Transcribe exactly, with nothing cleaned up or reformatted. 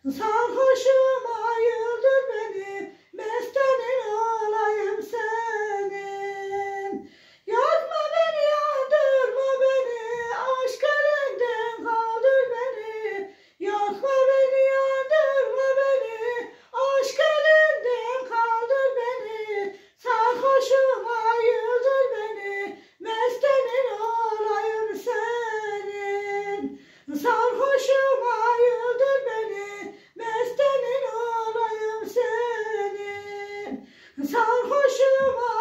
Sarhoşum ayıldır beni, mestenin olayım senin. Yakma beni, yandırma beni, aşk elinden kaldır beni. Yakma beni, yandırma beni, aşk elinden kaldır beni. Sarhoşum ayıldır beni, mestenin olayım senin. Sarhoşum ayıldır beni, mestenin olayım senin. Sarhoşum